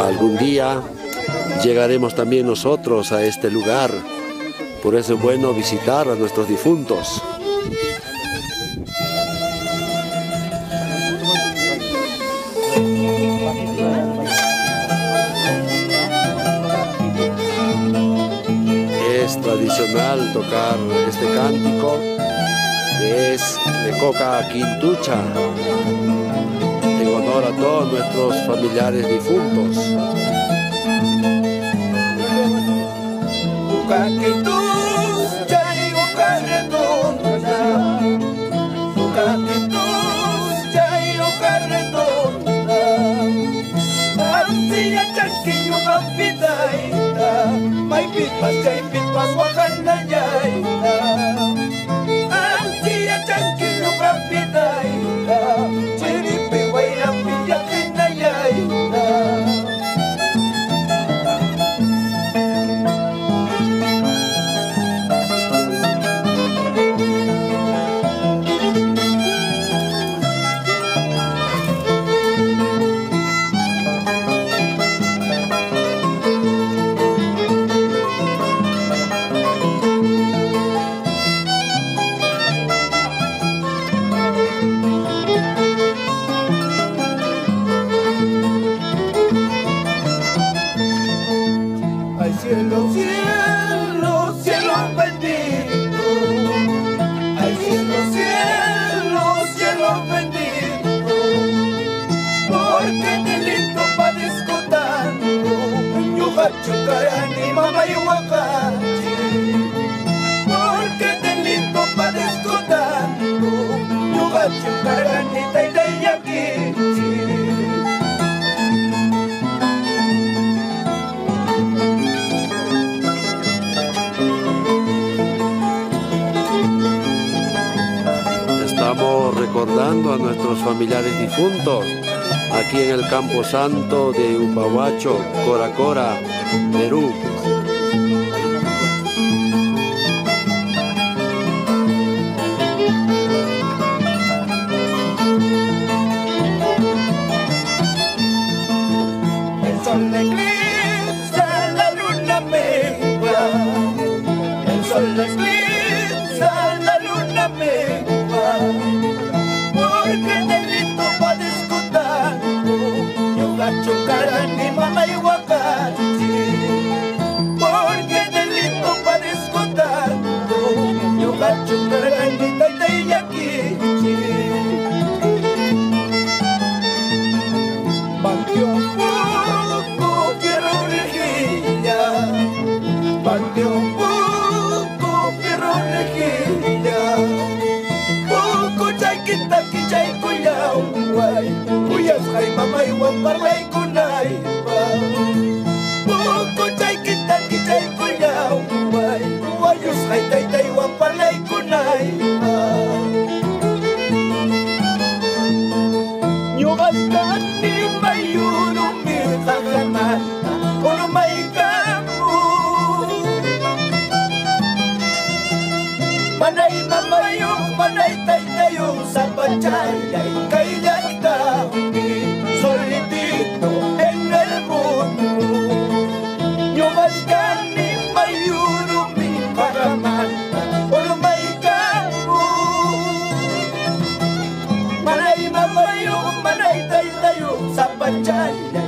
Algún día llegaremos también nosotros a este lugar. Por eso es bueno visitar a nuestros difuntos. Es tradicional tocar este cántico, que es de Coca Quintucha, en honor a todos nuestros familiares difuntos. Coca Quintucha y Coca Redonda, Coca Quintucha y Coca Redonda, Antilla Chanquillo Capidaita, May Pitpas Wakanda Yaita, Antilla Chanquillo Capidaita, Chiripe Guayapilla Quina Yaita. Cielo, cielo, cielo bendito. Ay, cielo, cielo, cielo bendito. Porque delito padezco tanto, yo gachucarani, mamá y huacachi. Porque delito padezco tanto, yo gachucarani, taita y yaquichi. Estamos recordando a nuestros familiares difuntos aquí en el Campo Santo de Upahuacho, Cora Cora, Perú. El sol eclipsa, la luna mengua. El sol eclipsa, la luna mengua. Porque delito padezco tanto, yo gachucarani, mamá y huacachi. Porque delito padezco tanto, yo gachucarani, taita y yaquichi. Panteón poco, fierro rejilla. Panteón poco, fierro rejilla. Poco chayquita que chay cuyao, guay. Cuyas hay mamá y guaparlay kunaipa. Poco chayquita que chay cuyao, guay. Guayos hay taita y guaparlay kunaipa. Yo gastani mayuro mi jagamata, olo maikamu. Manay mamayo, manay taitayo, sa pachaya y kailata, solitito en el mundo. Yo gastani mayuro mi jagamata, olo maikamu. Manay mamayo, manay taitayo, sa pachaya